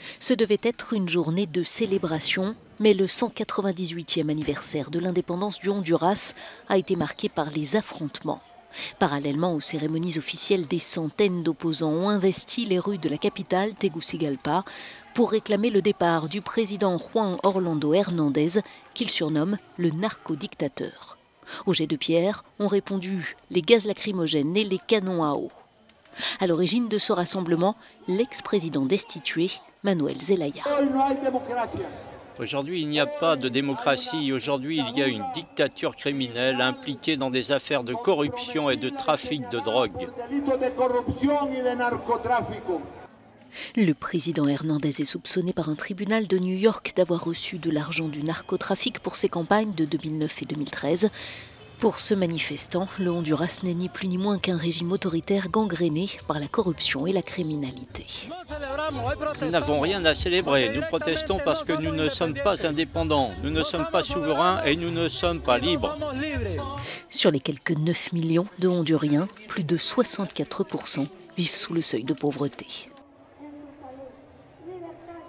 Ce devait être une journée de célébration, mais le 198e anniversaire de l'indépendance du Honduras a été marqué par les affrontements. Parallèlement aux cérémonies officielles, des centaines d'opposants ont investi les rues de la capitale, Tegucigalpa, pour réclamer le départ du président Juan Orlando Hernández, qu'il surnomme le narco-dictateur. Au jet de pierre ont répondu les gaz lacrymogènes et les canons à eau. À l'origine de ce rassemblement, l'ex-président destitué, Manuel Zelaya. Aujourd'hui, il n'y a pas de démocratie. Aujourd'hui, il y a une dictature criminelle impliquée dans des affaires de corruption et de trafic de drogue. Le président Hernández est soupçonné par un tribunal de New York d'avoir reçu de l'argent du narcotrafic pour ses campagnes de 2009 et 2013. Pour ce manifestant, le Honduras n'est ni plus ni moins qu'un régime autoritaire gangréné par la corruption et la criminalité. Nous n'avons rien à célébrer. Nous protestons parce que nous ne sommes pas indépendants, nous ne sommes pas souverains et nous ne sommes pas libres. Sur les quelques 9 millions de Honduriens, plus de 64% vivent sous le seuil de pauvreté.